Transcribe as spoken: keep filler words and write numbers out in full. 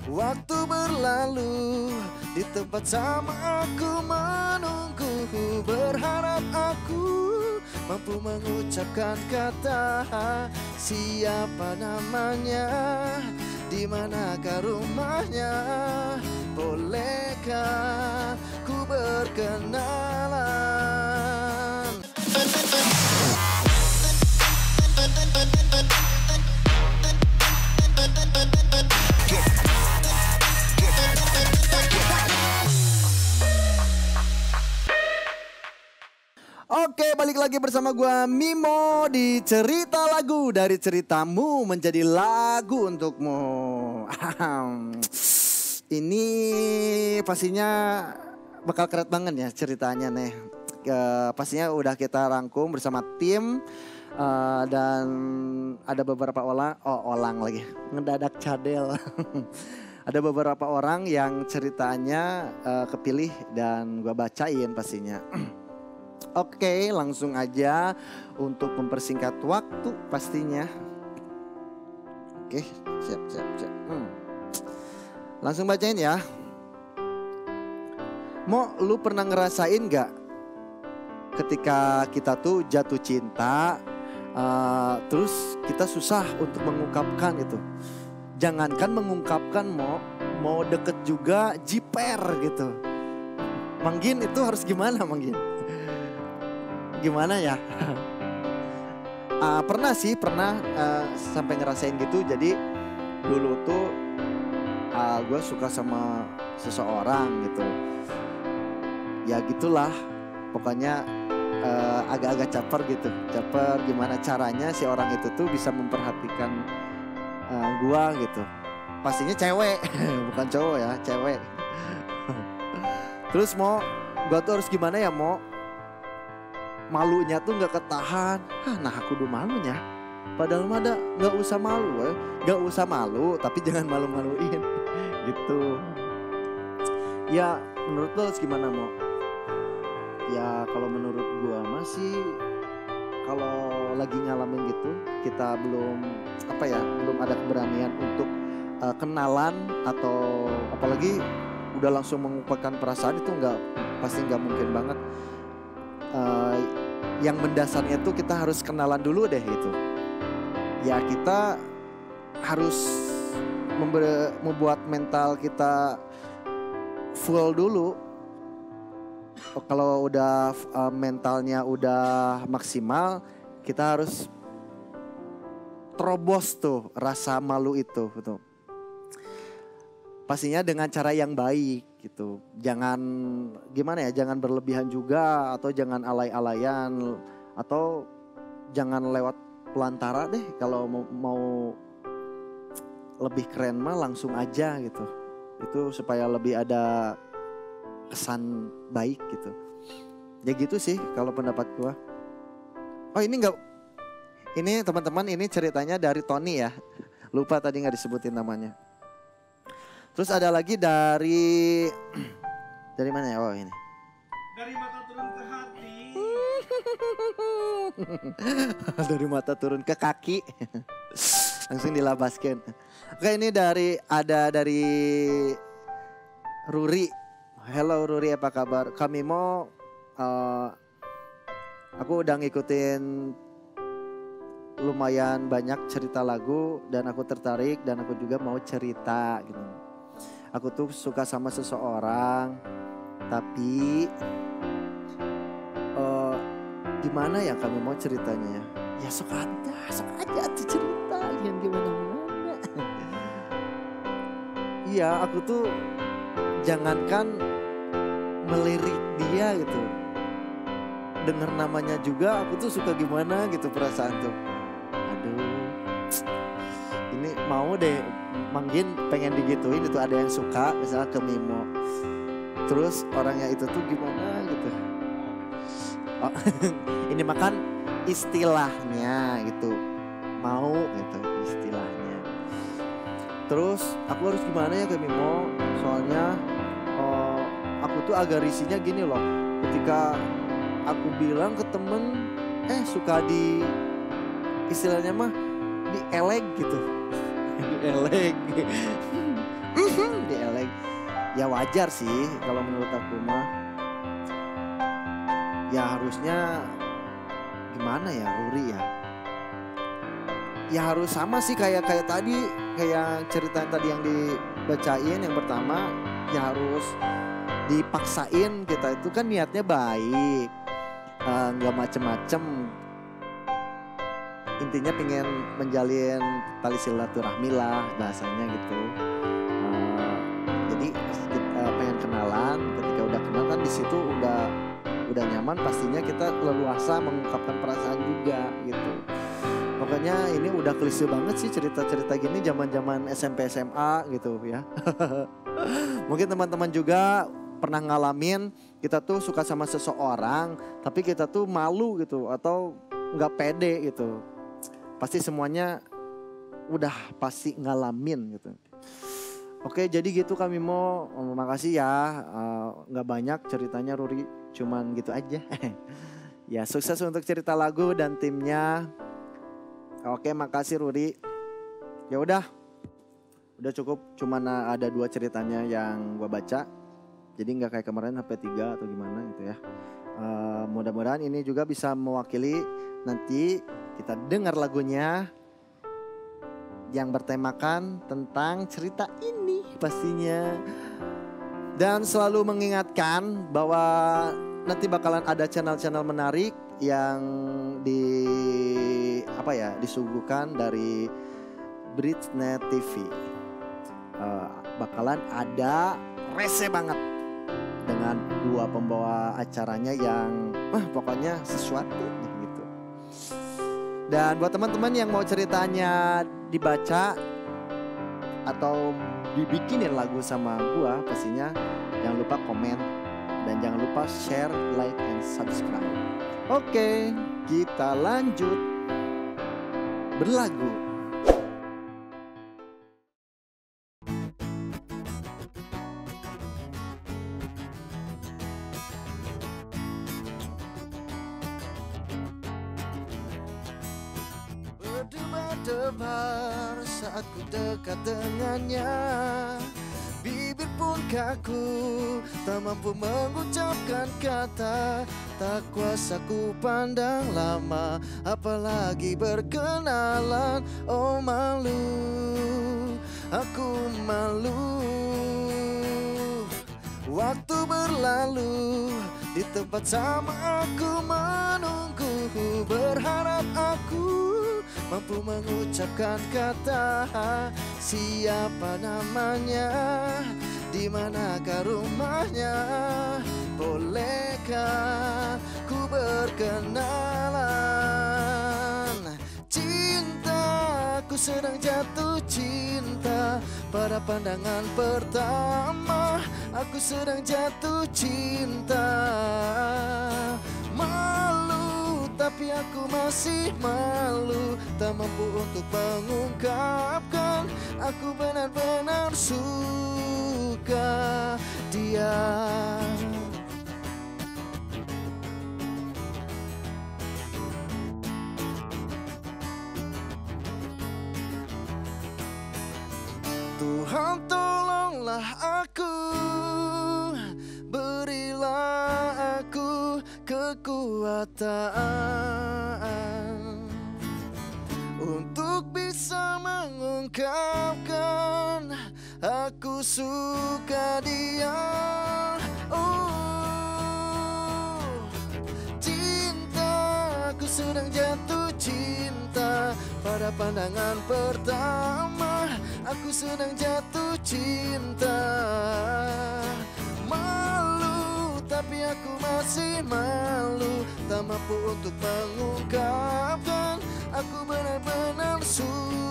Waktu berlalu di tempat sama aku menunggu, berharap aku mampu mengucapkan kata siapa namanya, di manakah rumahnya, bolehkah ku berkenalan. Oke, balik lagi bersama gua Mimo di Cerita Lagu, dari ceritamu menjadi lagu untukmu. Ini pastinya bakal keren banget ya ceritanya nih. Ke, pastinya udah kita rangkum bersama tim uh, dan ada beberapa orang, oh orang lagi ngedadak cadel. Ada beberapa orang yang ceritanya uh, kepilih dan gua bacain pastinya. Oke, langsung aja untuk mempersingkat waktu pastinya. Oke, siap, siap, siap. Hmm. Langsung bacain ya. Mo, lu pernah ngerasain gak ketika kita tuh jatuh cinta, uh, terus kita susah untuk mengungkapkan itu. Jangankan mengungkapkan, Mo, mau deket juga jiper gitu. Manggin itu harus gimana, Manggin? Gimana ya? uh, pernah sih, pernah uh, sampai ngerasain gitu. Jadi dulu tuh uh, gue suka sama seseorang gitu. Ya gitulah, pokoknya uh, agak-agak caper gitu. Caper gimana caranya si orang itu tuh bisa memperhatikan uh, gue gitu. Pastinya cewek, bukan cowok ya, cewek. Terus mau, gue tuh harus gimana ya mau? Malunya tuh gak ketahan. Hah, nah aku udah malunya. Padahal mah ada gak usah malu ya. Gak usah malu tapi jangan malu-maluin. Gitu. Ya menurut lo gimana Mo? Ya kalau menurut gua masih, kalau lagi ngalamin gitu, kita belum apa ya, belum ada keberanian untuk uh, kenalan atau apalagi udah langsung mengungkapkan perasaan, itu nggak, pasti nggak mungkin banget. Uh, yang mendasarnya tuh kita harus kenalan dulu deh gitu. Ya kita harus membe- membuat mental kita full dulu. Oh, kalau udah uh, mentalnya udah maksimal, kita harus terobos tuh rasa malu itu gitu. Pastinya dengan cara yang baik gitu. Jangan gimana ya, jangan berlebihan juga, atau jangan alay-alayan, atau jangan lewat pelantara deh. Kalau mau, mau lebih keren mah langsung aja gitu. Itu supaya lebih ada kesan baik gitu. Ya gitu sih kalau pendapat gua. Oh ini enggak, ini teman-teman, ini ceritanya dari Tony ya. Lupa tadi nggak disebutin namanya. Terus ada lagi dari dari mana ya? Oh ini. Dari mata turun ke hati. Dari mata turun ke kaki. Langsung dilabaskan. Oke, ini dari ada dari Ruri. Hello Ruri, apa kabar? Kami mau uh, aku udah ngikutin lumayan banyak cerita lagu dan aku tertarik dan aku juga mau cerita gitu. Aku tuh suka sama seseorang, tapi uh, gimana ya kami mau ceritanya ya? Ya sok aja, sok aja tuh cerita, jangan gimana-gimana. Iya, aku tuh jangankan melirik dia gitu, denger namanya juga aku tuh suka gimana gitu perasaan tuh. Aduh, ini mau deh. Manggin pengen digituin, itu ada yang suka misalnya ke Mimo, terus orangnya itu tuh gimana gitu. Oh, ini makan istilahnya gitu, mau gitu istilahnya. Terus aku harus gimana ya ke Mimo, soalnya oh, aku tuh agak risihnya gini loh, ketika aku bilang ke temen eh suka di istilahnya mah dieleg gitu. Eleng. Ya wajar sih kalau menurut aku mah. Ya harusnya gimana ya Ruri ya. Ya harus sama sih kayak kayak tadi, kayak cerita tadi yang dibacain yang pertama, ya harus dipaksain. Kita itu kan niatnya baik, uh, nggak macem-macem. Intinya pengen menjalin tali silaturahmi lah bahasanya gitu. Uh, jadi kita pengen kenalan, ketika udah kenal kan di situ udah udah nyaman, pastinya kita leluasa mengungkapkan perasaan juga gitu. Makanya ini udah klise banget sih cerita-cerita gini zaman-zaman S M P S M A gitu ya. Mungkin teman-teman juga pernah ngalamin kita tuh suka sama seseorang tapi kita tuh malu gitu atau nggak pede gitu. Pasti semuanya udah pasti ngalamin gitu. Oke, jadi gitu kami mau makasih ya. Nggak uh, banyak ceritanya Ruri, cuman gitu aja. Ya sukses untuk cerita lagu dan timnya. Oke, makasih Ruri. Ya udah, udah cukup. Cuman ada dua ceritanya yang gua baca. Jadi nggak kayak kemarin sampai tiga atau gimana gitu ya. Uh, mudah-mudahan ini juga bisa mewakili. Nanti kita dengar lagunya yang bertemakan tentang cerita ini pastinya. Dan selalu mengingatkan bahwa nanti bakalan ada channel-channel menarik yang di apa ya disuguhkan dari Bridgenet T V. Uh, bakalan ada rese banget dengan dua pembawa acaranya yang ah, pokoknya sesuatu gitu. Dan buat teman-teman yang mau ceritanya dibaca atau dibikinin lagu sama gua, pastinya jangan lupa komen dan jangan lupa share, like, and subscribe. Oke, kita lanjut berlagu. Berdebar saat ku dekat dengannya, bibir pun kaku, tak mampu mengucapkan kata. Tak kuasa ku pandang lama, apalagi berkenalan. Oh malu, aku malu. Waktu berlalu, di tempat sama aku menunggu, berharap aku mampu mengucapkan kata. Siapa namanya, di manakah rumahnya, bolehkah ku berkenalan? Cintaku sedang jatuh cinta pada pandangan pertama. Aku sedang jatuh cinta. Malu tapi aku masih malu, tak mampu untuk mengungkapkan. Aku benar-benar suka dia. Tuhan tolonglah aku, berilah aku kekuatan untuk bisa mengungkapkan aku suka dia. Oh, cintaku sedang jatuh cinta pada pandangan pertama. Aku sedang jatuh cinta. Malu tapi aku masih malu, tak mampu untuk mengungkapkan. Aku benar-benar suka